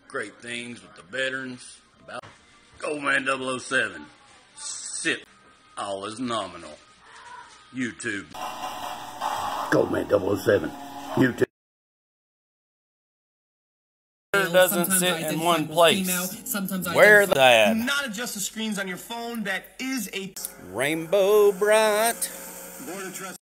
great things with the veterans. About Goldman 007. Sip. All is nominal. YouTube. Goldman 007. YouTube. Doesn't sit in one place. Where that? Not adjust the screens on your phone. That is a Rainbow Bright.